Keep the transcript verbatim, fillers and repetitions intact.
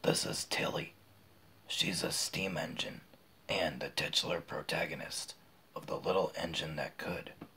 This is Tillie. She's a steam engine and the titular protagonist of The Little Engine That Could.